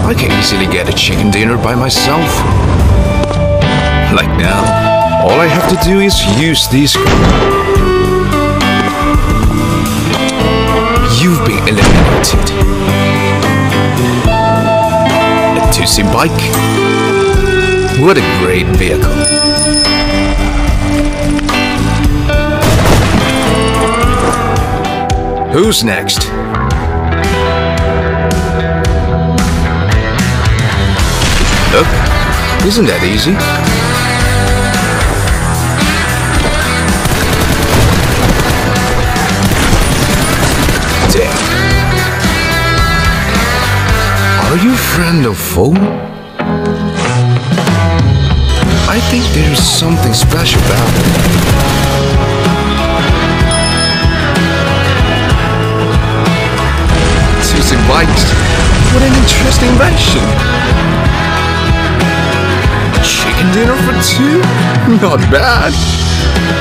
I can easily get a chicken dinner by myself. Like now, all I have to do is use these. You've been eliminated. A Tusi bike? What a great vehicle. Who's next? Look, isn't that easy? Damn. Are you friend or foe? I think there's something special about it. Tusi bikes. What an interesting invention. Chicken dinner for two? Not bad.